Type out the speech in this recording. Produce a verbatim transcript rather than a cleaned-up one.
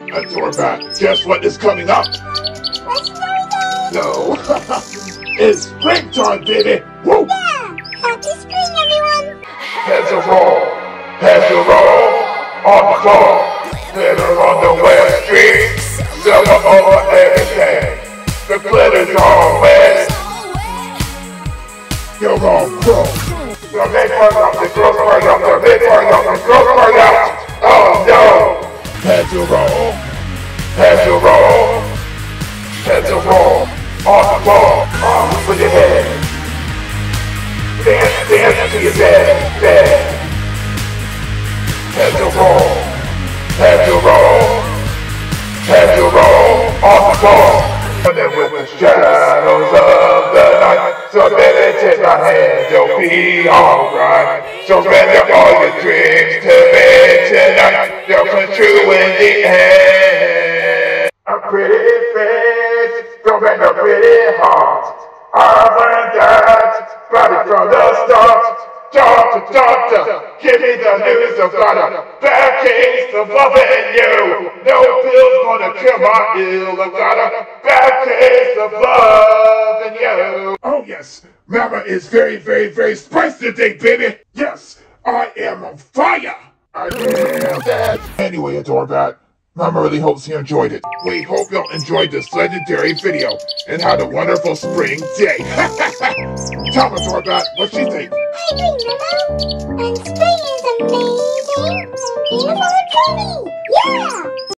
Atorbat, guess what is coming up? Let's go, No. It's springtime, baby! Woo! Yeah! Happy spring, everyone! Heads a roll, heads a roll, on the floor. Glitter on the west street, silver over everything. The glitter's all wet. You're wrong, bro. The big part up, the girls part up, the big part up, the girls part out. Oh no! Heads a roll, heads a roll, heads a roll, on the floor, on with your head. Dance, dance to your bed, bed. Head to roll, head to roll, head to roll, on the floor. And then with the shadows of the night, so baby take my hand, you'll be alright. Surrender all your dreams to me tonight, they'll come true in the end. A pretty face, don't make a pretty heart. I've learned that, right from the start. Doctor, doctor, give me the news about a bad case of loving you. No pill's gonna cure my ill. I've got a bad case of loving you. Oh yes, Mama is very, very, very spicy today, baby. Yes, I am on fire. I am that. Anyway, Atorbat, Mama really hopes you enjoyed it. We hope y'all enjoyed this legendary video and had a wonderful spring day. Tell me, Atorbat, what she think? I agree, Mama! And spring is amazing, beautiful and pretty! Yeah!